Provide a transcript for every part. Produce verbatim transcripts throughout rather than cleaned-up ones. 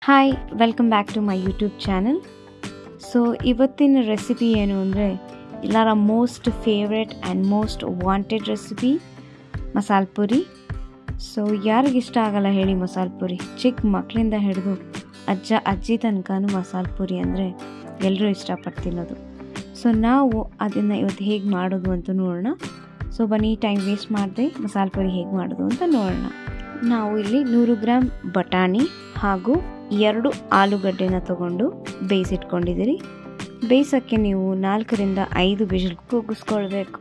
Hi welcome back to my YouTube channel. So ಇವತ್ತಿನ recipe ಏನು ಅಂದರೆ ಎಲ್ಲರ most favourite and most wanted recipe masala puri. So ಯಾರಿಗಿಷ್ಟ ಆಗಲ್ಲ ಹೇಳಿ ಮಸಾಲ ಪುರಿ? ಚಿಕ್ಕ ಮಕ್ಕಳಿಂದ ಹಿಡಿದು ಅಜ್ಜ ಅಜ್ಜಿ ತನಕನೂ ಮಸಾಲ ಪುರಿ ಅಂದರೆ ಎಲ್ಲರೂ ಇಷ್ಟಪಟ್ಟು ತಿನ್ನೋದು. ಸೊ ನಾವು ಅದನ್ನು ಇವತ್ತು ಹೇಗೆ ಮಾಡೋದು ಅಂತ ನೋಡೋಣ. ಸೊ ಬನ್ನಿ, ಟೈಮ್ ವೇಸ್ಟ್ ಮಾಡದೆ ಮಸಾಲ ಪುರಿ ಹೇಗೆ ಮಾಡೋದು ಅಂತ ನೋಡೋಣ. ನಾವು ಇಲ್ಲಿ ನೂರು ಗ್ರಾಮ್ ಬಟಾಣಿ ಹಾಗೂ ಎರಡು ಆಲೂಗಡ್ಡೆನ ತಗೊಂಡು ಬೇಯಿಸಿಟ್ಕೊಂಡಿದ್ದೀರಿ. ಬೇಯಿಸೋಕ್ಕೆ ನೀವು ನಾಲ್ಕರಿಂದ ಐದು ವಿಜಿಲ್ ಕೂಗಿಸ್ಕೊಳ್ಬೇಕು.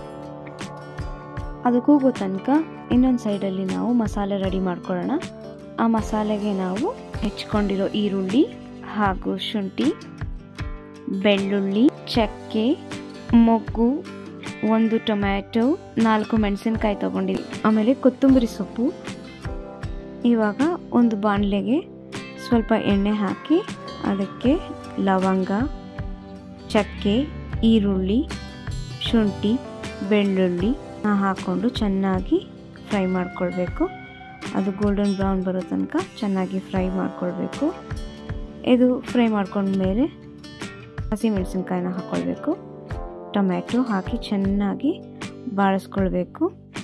ಅದು ಕೂಗೋ ತನಕ ಇನ್ನೊಂದು ಸೈಡಲ್ಲಿ ನಾವು ಮಸಾಲೆ ರೆಡಿ ಮಾಡ್ಕೊಳ್ಳೋಣ. ಆ ಮಸಾಲೆಗೆ ನಾವು ಹೆಚ್ಕೊಂಡಿರೋ ಈರುಳ್ಳಿ ಹಾಗೂ ಶುಂಠಿ, ಬೆಳ್ಳುಳ್ಳಿ, ಚಕ್ಕೆ, ಮೊಗ್ಗು, ಒಂದು ಟೊಮ್ಯಾಟೊ, ನಾಲ್ಕು ಮೆಣಸಿನ್ಕಾಯಿ ತೊಗೊಂಡಿದ್ವಿ. ಆಮೇಲೆ ಕೊತ್ತಂಬರಿ ಸೊಪ್ಪು. ಇವಾಗ ಒಂದು ಬಾಣಲೆಗೆ ಸ್ವಲ್ಪ ಎಣ್ಣೆ ಹಾಕಿ ಅದಕ್ಕೆ ಲವಂಗ, ಚಕ್ಕೆ, ಈರುಳ್ಳಿ, ಶುಂಠಿ, ಬೆಳ್ಳುಳ್ಳಿ ಹಾಕ್ಕೊಂಡು ಚೆನ್ನಾಗಿ ಫ್ರೈ ಮಾಡ್ಕೊಳ್ಬೇಕು. ಅದು ಗೋಲ್ಡನ್ ಬ್ರೌನ್ ಬರೋ ತನಕ ಚೆನ್ನಾಗಿ ಫ್ರೈ ಮಾಡ್ಕೊಳ್ಬೇಕು. ಇದು ಫ್ರೈ ಮಾಡ್ಕೊಂಡ್ಮೇಲೆ ಹಸಿಮೆಣಸಿನ್ಕಾಯಿನ ಹಾಕ್ಕೊಳ್ಬೇಕು. ಟೊಮ್ಯಾಟೊ ಹಾಕಿ ಚೆನ್ನಾಗಿ ಬಾಳಿಸ್ಕೊಳ್ಬೇಕು.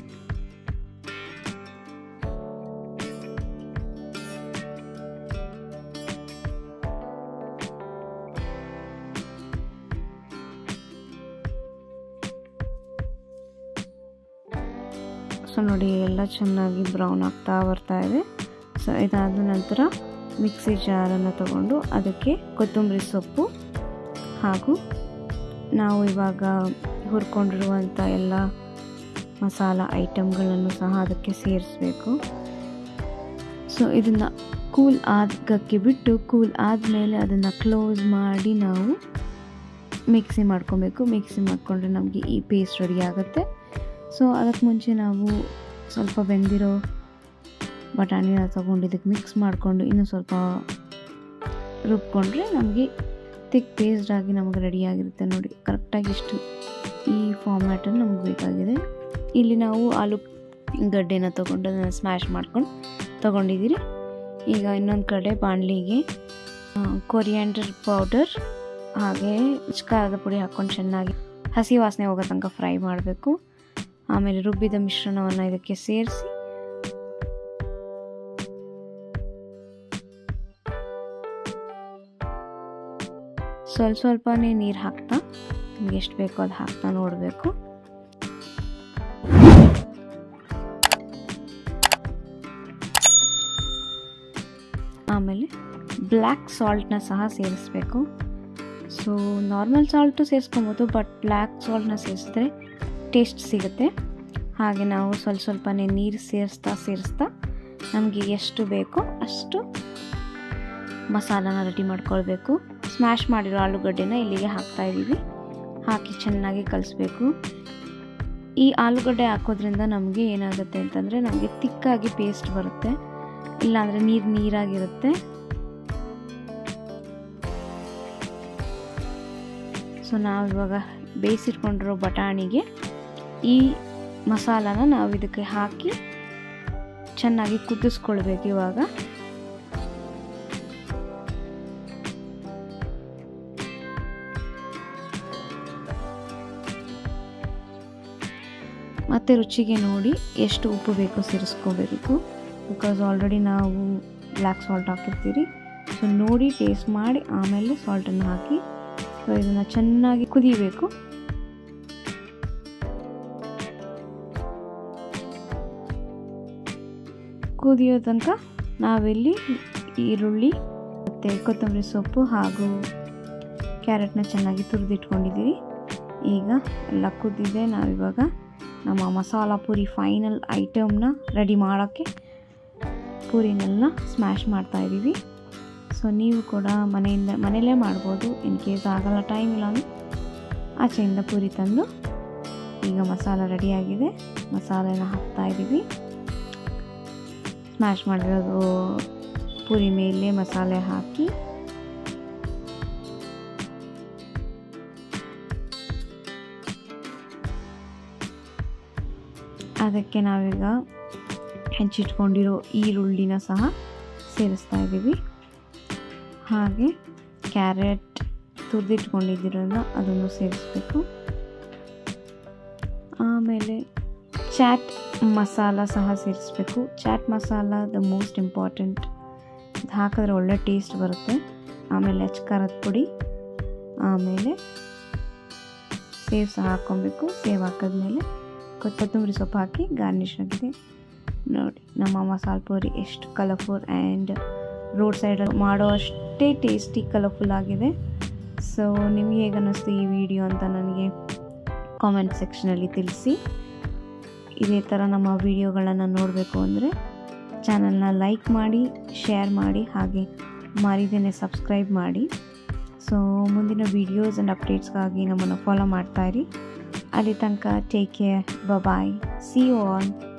ಸೊ ನೋಡಿ, ಎಲ್ಲ ಚೆನ್ನಾಗಿ ಬ್ರೌನ್ ಆಗ್ತಾ ಬರ್ತಾ ಇದೆ. ಸೊ ಇದಾದ ನಂತರ ಮಿಕ್ಸಿ ಜಾರನ್ನು ತಗೊಂಡು ಅದಕ್ಕೆ ಕೊತ್ತಂಬರಿ ಸೊಪ್ಪು ಹಾಗೂ ನಾವು ಇವಾಗ ಹುರ್ಕೊಂಡಿರುವಂಥ ಎಲ್ಲ ಮಸಾಲ ಐಟಮ್ಗಳನ್ನು ಸಹ ಅದಕ್ಕೆ ಸೇರಿಸಬೇಕು. ಸೊ ಇದನ್ನು ಕೂಲ್ ಆಗಕ್ಕೆ ಬಿಟ್ಟು ಕೂಲ್ ಆದಮೇಲೆ ಅದನ್ನು ಕ್ಲೋಸ್ ಮಾಡಿ ನಾವು ಮಿಕ್ಸಿ ಮಾಡ್ಕೊಬೇಕು. ಮಿಕ್ಸಿ ಮಾಡಿಕೊಂಡ್ರೆ ನಮಗೆ ಈ ಪೇಸ್ಟ್ ರೆಡಿ ಆಗುತ್ತೆ. ಸೊ ಅದಕ್ಕೆ ಮುಂಚೆ ನಾವು ಸ್ವಲ್ಪ ಬೆಂದಿರೋ ಬಟಾಣಿನ ತಗೊಂಡು ಇದಕ್ಕೆ ಮಿಕ್ಸ್ ಮಾಡಿಕೊಂಡು ಇನ್ನೂ ಸ್ವಲ್ಪ ರುಬ್ಕೊಂಡ್ರೆ ನಮಗೆ ತಿಕ್ ಪೇಸ್ಟ್ ಆಗಿ ನಮಗೆ ರೆಡಿಯಾಗಿರುತ್ತೆ. ನೋಡಿ, ಕರೆಕ್ಟಾಗಿ ಇಷ್ಟು ಈ ಫಾರ್ಮ್ಯಾಟನ್ನು ನಮಗೆ ಬೇಕಾಗಿದೆ. ಇಲ್ಲಿ ನಾವು ಆಲೂಗಡ್ಡೆನ ತೊಗೊಂಡು ಅದನ್ನು ಸ್ಮ್ಯಾಶ್ ಮಾಡ್ಕೊಂಡು ತೊಗೊಂಡಿದ್ದೀರಿ. ಈಗ ಇನ್ನೊಂದು ಕಡೆ ಬಾಣಲಿಗೆ ಕೊರಿಯಾಂಡರ್ ಪೌಡರ್ ಹಾಗೆ ಖಾರದ ಪುಡಿ ಹಾಕ್ಕೊಂಡು ಚೆನ್ನಾಗಿ ಹಸಿ ವಾಸನೆ ಹೋಗೋ ತನಕ ಫ್ರೈ ಮಾಡಬೇಕು. ಆಮೇಲೆ ರುಬ್ಬಿದ ಮಿಶ್ರಣವನ್ನು ಇದಕ್ಕೆ ಸೇರಿಸಿ ಸ್ವಲ್ಪ ಸ್ವಲ್ಪನೇ ನೀರು ಹಾಕ್ತಾ ನಿಮ್ಗೆ ಎಷ್ಟು ಬೇಕೋ ಅದು ಹಾಕ್ತಾ ನೋಡಬೇಕು. ಆಮೇಲೆ ಬ್ಲ್ಯಾಕ್ ಸಾಲ್ಟ್ನ ಸಹ ಸೇರಿಸ್ಬೇಕು. ಸೊ ನಾರ್ಮಲ್ ಸಾಲ್ಟು ಸೇರಿಸ್ಕೊಬೋದು, ಬಟ್ ಬ್ಲ್ಯಾಕ್ ಸಾಲ್ಟ್ನ ಸೇರಿಸಿದ್ರೆ ಟೇಸ್ಟ್ ಸಿಗುತ್ತೆ. ಹಾಗೆ ನಾವು ಸ್ವಲ್ಪ ಸ್ವಲ್ಪನೇ ನೀರು ಸೇರಿಸ್ತಾ ಸೇರಿಸ್ತಾ ನಮಗೆ ಎಷ್ಟು ಬೇಕೋ ಅಷ್ಟು ಮಸಾಲಾನ ರೆಡಿ ಮಾಡ್ಕೊಳ್ಬೇಕು. ಸ್ಮ್ಯಾಶ್ ಮಾಡಿರೋ ಆಲೂಗಡ್ಡೆನ ಇಲ್ಲಿಗೆ ಹಾಕ್ತಾ ಇದ್ದೀವಿ. ಹಾಕಿ ಚೆನ್ನಾಗಿ ಕಲಿಸ್ಬೇಕು. ಈ ಆಲೂಗಡ್ಡೆ ಹಾಕೋದ್ರಿಂದ ನಮಗೆ ಏನಾಗುತ್ತೆ ಅಂತಂದರೆ ನಮಗೆ ತಿಕ್ಕಾಗಿ ಪೇಸ್ಟ್ ಬರುತ್ತೆ, ಇಲ್ಲಾಂದರೆ ನೀರು ನೀರಾಗಿರುತ್ತೆ. ಸೊ ನಾವಿವಾಗ ಬೇಯಿಸಿಟ್ಕೊಂಡಿರೋ ಬಟಾಣಿಗೆ ಈ ಮಸಾಲಾನ ನಾವು ಇದಕ್ಕೆ ಹಾಕಿ ಚೆನ್ನಾಗಿ ಕುದಿಸ್ಕೊಳ್ಬೇಕು. ಇವಾಗ ಮತ್ತು ರುಚಿಗೆ ನೋಡಿ ಎಷ್ಟು ಉಪ್ಪು ಬೇಕೋ ಸೇರಿಸ್ಕೋಬೇಕು. ಬಿಕಾಸ್ ಆಲ್ರೆಡಿ ನಾವು ಬ್ಲ್ಯಾಕ್ ಸಾಲ್ಟ್ ಹಾಕಿರ್ತೀರಿ. ಸೊ ನೋಡಿ ಟೇಸ್ಟ್ ಮಾಡಿ ಆಮೇಲೆ ಸಾಲ್ಟನ್ನು ಹಾಕಿ. ಸೊ ಇದನ್ನು ಚೆನ್ನಾಗಿ ಕುದಿಬೇಕು. ಕುದಿಯೋ ತನಕ ನಾವಿಲ್ಲಿ ಈರುಳ್ಳಿ ಮತ್ತು ಕೊತ್ತಂಬರಿ ಸೊಪ್ಪು ಹಾಗೂ ಕ್ಯಾರೆಟ್ನ ಚೆನ್ನಾಗಿ ತುರಿದಿಟ್ಕೊಂಡಿದ್ದೀರಿ. ಈಗ ಎಲ್ಲ ಕುದಿದೆ. ನಾವಿವಾಗ ನಮ್ಮ ಮಸಾಲ ಪುರಿ ಫೈನಲ್ ಐಟಮ್ನ ರೆಡಿ ಮಾಡೋಕ್ಕೆ ಪೂರಿನೆಲ್ಲ ಸ್ಮ್ಯಾಶ್ ಮಾಡ್ತಾಯಿದ್ದೀವಿ. ಸೊ ನೀವು ಕೂಡ ಮನೆಯಿಂದ ಮನೆಯಲ್ಲೇ ಮಾಡ್ಬೋದು. ಇನ್ ಕೇಸ್ ಆಗಲ್ಲ, ಟೈಮ್ ಇಲ್ಲ ಅಂದರೆ ಆಚೆಯಿಂದ ಪೂರಿ ತಂದು. ಈಗ ಮಸಾಲ ರೆಡಿಯಾಗಿದೆ. ಮಸಾಲೆನ ಹಾಕ್ತಾಯಿದ್ದೀವಿ. ಸ್ಮ್ಯಾಶ್ ಮಾಡಿರೋದು ಪೂರಿ ಮೇಲೆ ಮಸಾಲೆ ಹಾಕಿ ಅದಕ್ಕೆ ನಾವೀಗ ಹೆಚ್ಚಿಟ್ಕೊಂಡಿರೋ ಈರುಳ್ಳಿನ ಸಹ ಸೇರಿಸ್ತಾ ಇದ್ದೀವಿ. ಹಾಗೆ ಕ್ಯಾರೆಟ್ ತುರಿದಿಟ್ಕೊಂಡಿದ್ದೀರಲ್ಲ ಅದನ್ನು ಸೇರಿಸ್ಬೇಕು. ಆಮೇಲೆ ಚಾಟ್ ಮಸಾಲ ಸಹ ಸೇರಿಸ್ಬೇಕು. Chaat masala the most important, ಅದು ಹಾಕಿದ್ರೆ ಒಳ್ಳೆ ಟೇಸ್ಟ್ ಬರುತ್ತೆ. ಆಮೇಲೆ ಅಚ್ಕಾರದ ಪುಡಿ, ಆಮೇಲೆ ಸೇವ್ ಸಹ ಹಾಕ್ಕೊಬೇಕು. ಸೇವ್ ಹಾಕಿದ್ಮೇಲೆ ಕೊತ್ತಂಬರಿ ಸೊಪ್ಪು ಹಾಕಿ ಗಾರ್ನಿಷ್ ಆಗಿದೆ. ನೋಡಿ ನಮ್ಮ ಮಸಾಲ ಪೂರಿ ಎಷ್ಟು ಕಲರ್ಫುಲ್ ಆ್ಯಂಡ್ ರೋಡ್ ಸೈಡಲ್ಲಿ ಮಾಡೋ ಅಷ್ಟೇ ಟೇಸ್ಟಿ ಕಲರ್ಫುಲ್ ಆಗಿದೆ. ಸೊ ನಿಮಗೆ ಹೇಗೆ ಅನ್ನಿಸ್ತು ಈ ವಿಡಿಯೋ ಅಂತ ನನಗೆ ಕಾಮೆಂಟ್ ಸೆಕ್ಷನಲ್ಲಿ ತಿಳಿಸಿ. ಇದೇ ಥರ ನಮ್ಮ ವಿಡಿಯೋಗಳನ್ನು ನೋಡಬೇಕು ಅಂದರೆ ಚಾನಲ್ನ ಲೈಕ್ ಮಾಡಿ, ಶೇರ್ ಮಾಡಿ, ಹಾಗೆ ಮರಿದೇನೆ ಸಬ್ಸ್ಕ್ರೈಬ್ ಮಾಡಿ. ಸೊ ಮುಂದಿನ ವೀಡಿಯೋಸ್ ಆ್ಯಂಡ್ ಅಪ್ಡೇಟ್ಸ್ಗಾಗಿ ನಮ್ಮನ್ನು ಫಾಲೋ ಮಾಡ್ತಾಯಿರಿ. ಅಲ್ಲಿ ತನಕ take care, bye, see you all.